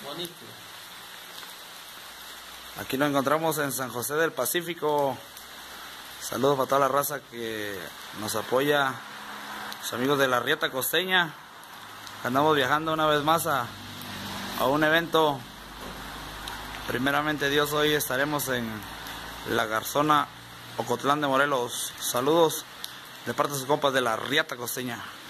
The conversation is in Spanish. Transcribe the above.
Bonito. Aquí nos encontramos en San José del Pacífico. Saludos para toda la raza que nos apoya, los amigos de la Rieta Costeña. Andamos viajando una vez más a un evento. Primeramente Dios, hoy estaremos en La Garzona, Ocotlán de Morelos. Saludos de parte de sus compas de la Rieta Costeña.